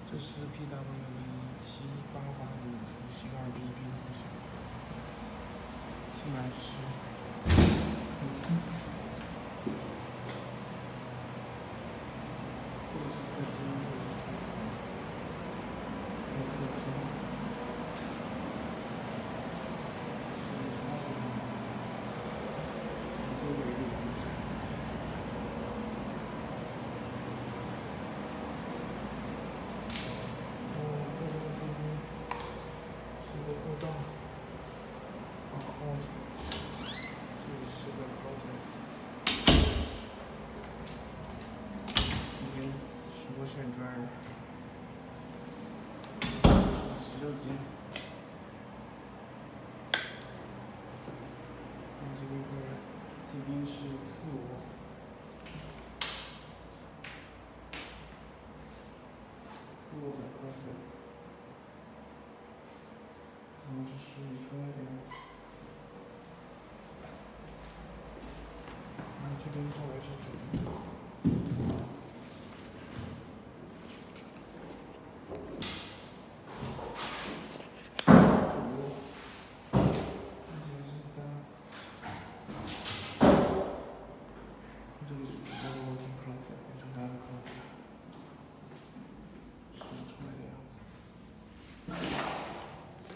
这是 PW07885复兴2BB 录像，进来是客厅，这个是客厅，这个是厨房，这个客厅是茶水间，这个有一个阳台。过道，然后这里是个 closet， 这边是 washer and dryer， 这是洗热间，然后这边过来，这边是次卧，次卧的 closet。然后这是窗帘，然后这边过来是主卧。